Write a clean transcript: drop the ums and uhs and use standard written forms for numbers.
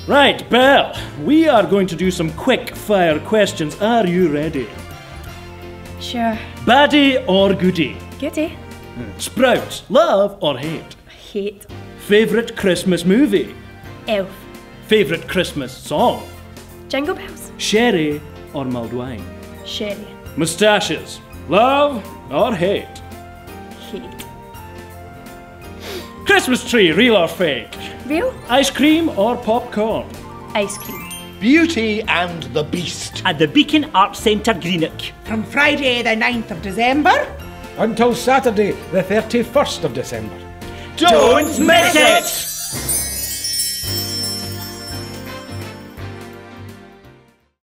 Right, Belle, we are going to do some quick fire questions. Are you ready? Sure. Baddie or goodie? Goodie. Sprouts, love or hate? Hate. Favourite Christmas movie? Elf. Favourite Christmas song? Jingle bells. Sherry or mulled wine? Sherry. Moustaches, love or hate? Hate. Christmas tree, real or fake? Real. Ice cream or popcorn? Ice cream. Beauty and the Beast. At the Beacon Arts Centre, Greenock. From Friday the 9th of December until Saturday the 31st of December. Don't miss it!